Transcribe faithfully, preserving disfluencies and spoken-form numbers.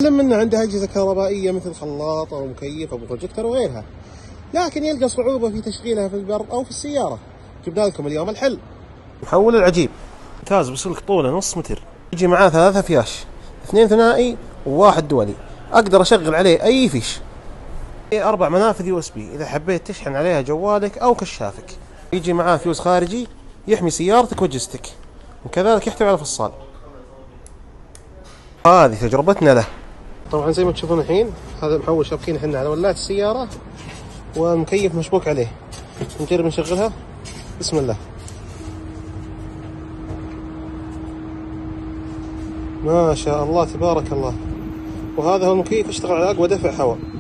منه عنده أجهزة كهربائية مثل خلاط أو مكيف أو بروجيكتور وغيرها، لكن يلقى صعوبة في تشغيلها في البر أو في السيارة. جبنا لكم اليوم الحل. محول العجيب ممتاز بسلك طوله نص متر، يجي معاه ثلاثة فياش، اثنين ثنائي وواحد دولي، أقدر أشغل عليه أي فيش. أربع منافذ يو اس بي إذا حبيت تشحن عليها جوالك أو كشافك. يجي معاه فيوز خارجي يحمي سيارتك وجهازك، وكذلك يحتوي على فصال. هذه تجربتنا له. طبعا زي ما تشوفون الحين هذا محول شابكين احنا على ولاعة السيارة والمكيف مشبوك عليه. نجرب نشغلها. بسم الله. ما شاء الله تبارك الله. وهذا هو المكيف يشتغل على أقوى دفع هواء.